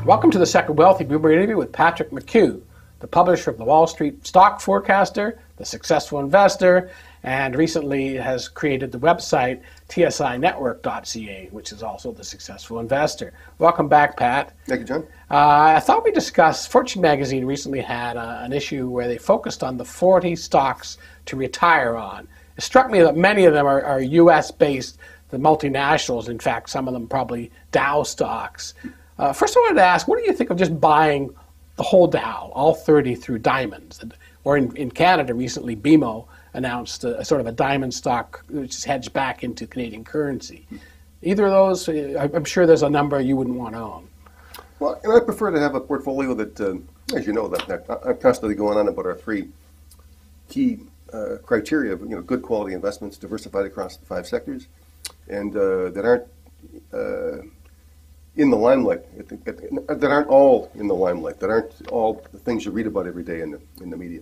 Welcome to the Second Wealthy Group interview with Patrick McKeough, the publisher of the Wall Street Stock Forecaster, the Successful Investor, and recently has created the website tsinetwork.ca, which is also the Successful Investor. Welcome back, Pat. Thank you, John. I thought we discussed, Fortune magazine recently had an issue where they focused on the 40 stocks to retire on. It struck me that many of them are U.S.-based, the multinationals, in fact, some of them probably Dow stocks. First, I wanted to ask, what do you think of just buying the whole Dow, all 30 through diamonds? Or in Canada recently, BMO announced a sort of a diamond stock which is hedged back into Canadian currency. Either of those, I'm sure there's a number you wouldn't want to own. Well, and I prefer to have a portfolio that, as you know, that I'm constantly going on about our three key criteria of good quality investments diversified across the 5 sectors, and that aren't in the limelight, that aren't all in the limelight, that aren't all the things you read about every day in the media.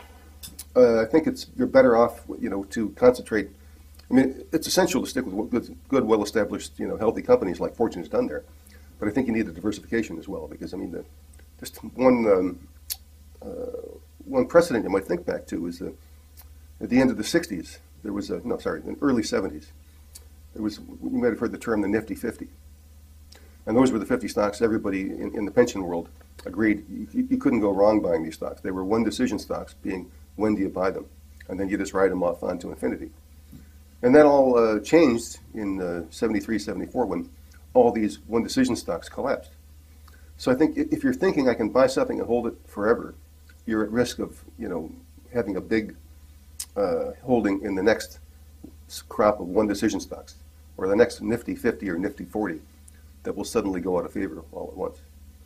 I think you're better off, to concentrate. I mean, it's essential to stick with good, well-established, healthy companies like Fortune has done there. But I think you need a diversification as well, because I mean, just one precedent you might think back to is at the end of the '60s, there was in the early '70s, there was, you might have heard the term the Nifty 50. And those were the 50 stocks everybody in the pension world agreed you couldn't go wrong buying these stocks. They were one-decision stocks, being when do you buy them? And then you just ride them off onto infinity. And that all changed in 73, 74 when all these one-decision stocks collapsed. So I think if you're thinking I can buy something and hold it forever, you're at risk of having a big holding in the next crop of one-decision stocks, or the next Nifty 50 or Nifty 40. That will suddenly go out of favor all at once.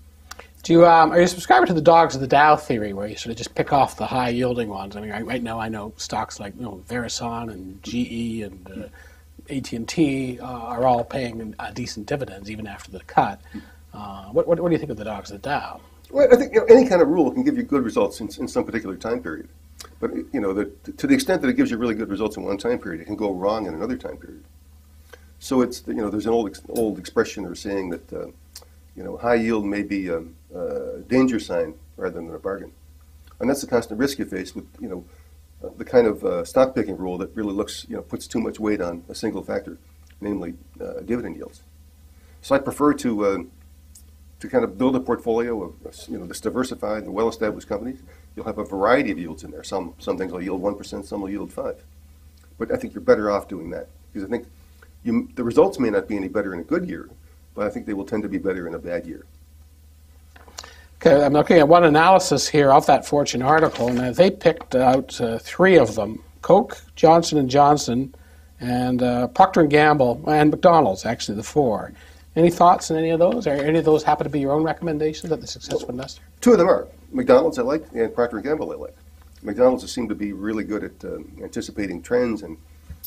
Are you subscribing to the dogs of the Dow theory, where you sort of just pick off the high-yielding ones? I mean, right now I know stocks like Verizon and GE and AT&T are all paying decent dividends even after the cut. What do you think of the dogs of the Dow? Well, I think any kind of rule can give you good results in some particular time period. But to the extent that it gives you really good results in one time period, it can go wrong in another time period. So it's there's an old expression or saying that high yield may be a danger sign rather than a bargain, and that's the constant risk you face with the kind of stock picking rule that really puts too much weight on a single factor, namely dividend yields. So I prefer to kind of build a portfolio of that's diversified and well established companies. You'll have a variety of yields in there. Some things will yield 1%, some will yield 5%. But I think you're better off doing that, because I think the results may not be any better in a good year, but I think they will tend to be better in a bad year. Okay, I'm looking at one analysis here of that Fortune article, and they picked out 3 of them: Coke, Johnson & Johnson, and Procter & Gamble, and McDonald's, actually the 4. Any thoughts on any of those? Or any of those happen to be your own recommendations at the Successful Investor? 2 of them are. McDonald's I like, and Procter & Gamble I like. McDonald's seem to be really good at anticipating trends and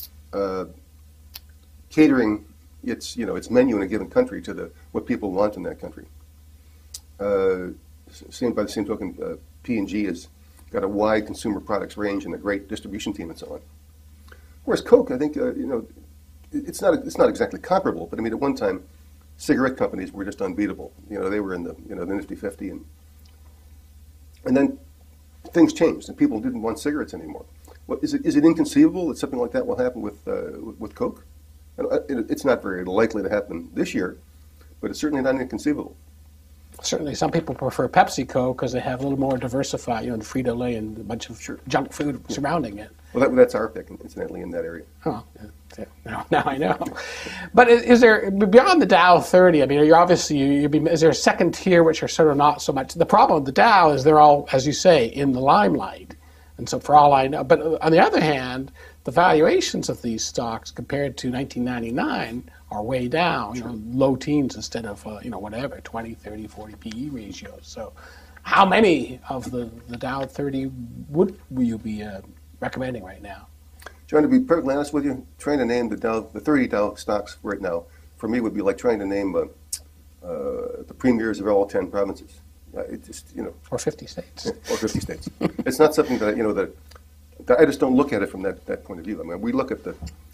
catering its menu in a given country to what people want in that country. By the same token, P&G has got a wide consumer products range and a great distribution team and so on. Whereas Coke, I think it's not exactly comparable, but I mean at one time, cigarette companies were just unbeatable. They were in the the Nifty 50, and then things changed and people didn't want cigarettes anymore. Is it inconceivable that something like that will happen with Coke? It's not very likely to happen this year, but it's certainly not inconceivable. Certainly, some people prefer PepsiCo because they have a little more diversified, the Frito-Lay and a bunch of junk food surrounding it. Well, that's our pick, incidentally, in that area. Oh, now I know. But is there, beyond the Dow 30, I mean, is there a second tier which are sort of not so much? The problem with the Dow is they're all, as you say, in the limelight. And so for all I know, but on the other hand, the valuations of these stocks compared to 1999 are way down, low teens instead of, whatever, 20, 30, 40 PE ratios. So how many of the Dow 30 would you be recommending right now? John, to be perfectly honest with you, trying to name the 30 Dow stocks right now, for me would be like trying to name the premiers of all 10 provinces. It just, Or 50 states. Or 50 states. It's not something that, that I just don't look at it from that point of view. I mean, we look at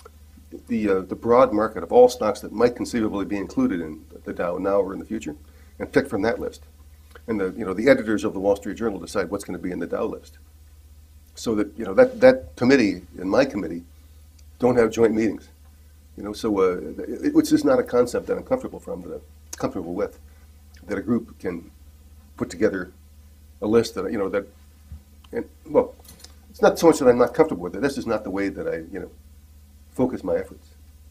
the broad market of all stocks that might conceivably be included in the Dow now or in the future, and pick from that list. And the editors of the Wall Street Journal decide what's going to be in the Dow list. So that that committee and my committee don't have joint meetings. Which is not a concept that I'm comfortable with. That a group can put together a list that it's not so much that I'm not comfortable with it. This is not the way that I focus my efforts.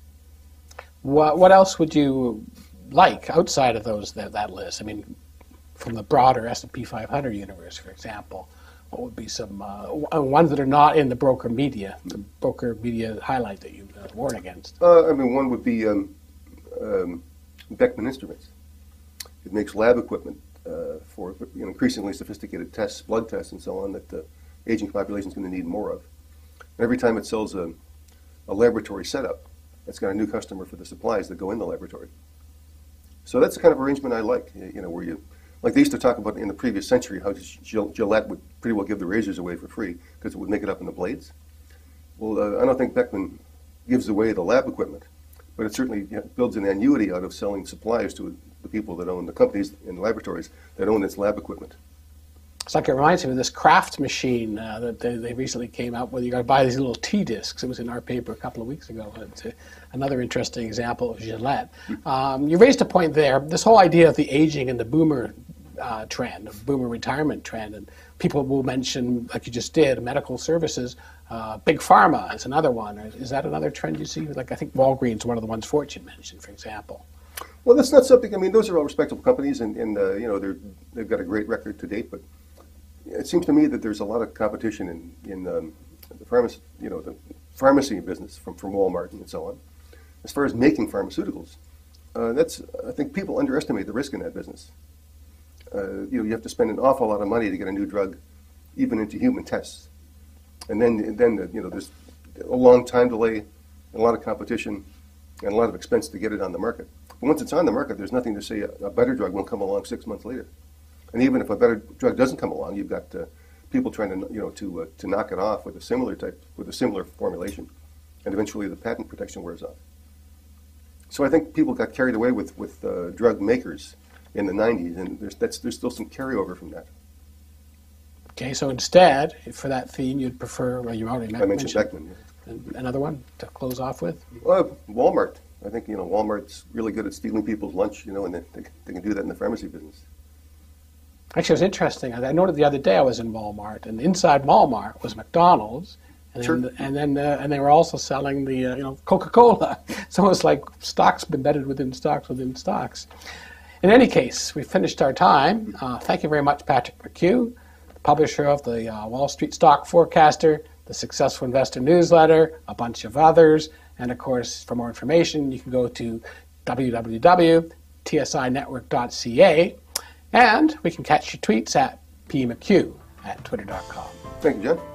What else would you like outside of that list? I mean, from the broader S&P 500 universe, for example, what would be some ones that are not in the broker media highlight that you warn against? One would be Beckman Instruments. It makes lab equipment for increasingly sophisticated tests, blood tests, and so on that the aging population is going to need more of. And every time it sells a laboratory setup, it's got a new customer for the supplies that go in the laboratory. So that's the kind of arrangement I like. Where you, like they used to talk about in the previous century, how Gillette would pretty well give the razors away for free because it would make it up in the blades. Well, I don't think Beckman gives away the lab equipment, but it certainly builds an annuity out of selling supplies to the people that own the companies in the laboratories that own its lab equipment. It's like it reminds me of this Kraft machine that they recently came out with. You got to buy these little tea discs. It was in our paper a couple of weeks ago. It's another interesting example of Gillette. You raised a point there. This whole idea of the aging and the boomer trend, boomer retirement trend, and people will mention, like you just did, medical services. Big pharma is another one. Is that another trend you see? Like I think Walgreens, one of the ones Fortune mentioned, for example. Well, that's not something. I mean, those are all respectable companies, and they've got a great record to date, but it seems to me that there's a lot of competition in the pharmacy business from Walmart and so on. As far as making pharmaceuticals, I think people underestimate the risk in that business. You have to spend an awful lot of money to get a new drug, even into human tests, and then there's a long time delay, a lot of competition, and a lot of expense to get it on the market. But once it's on the market, there's nothing to say a better drug won't come along 6 months later. And even if a better drug doesn't come along, you've got people trying to knock it off with a similar formulation, and eventually the patent protection wears off. So I think people got carried away with drug makers in the 90s, and there's still some carryover from that. Okay, so instead, for that theme, you'd prefer, well, you already mentioned Beckman. Yeah. Another one to close off with? Walmart. I think Walmart's really good at stealing people's lunch, and they can do that in the pharmacy business. Actually, it was interesting. I noted the other day I was in Walmart, and inside Walmart was McDonald's, and sure. and they were also selling the Coca-Cola. So it's like stocks embedded within stocks within stocks. In any case, we finished our time. Thank you very much, Patrick McKeough, publisher of the Wall Street Stock Forecaster, the Successful Investor Newsletter, a bunch of others, and of course, for more information, you can go to www.tsinetwork.ca. And we can catch your tweets at pmckeough@twitter.com. Thank you, John.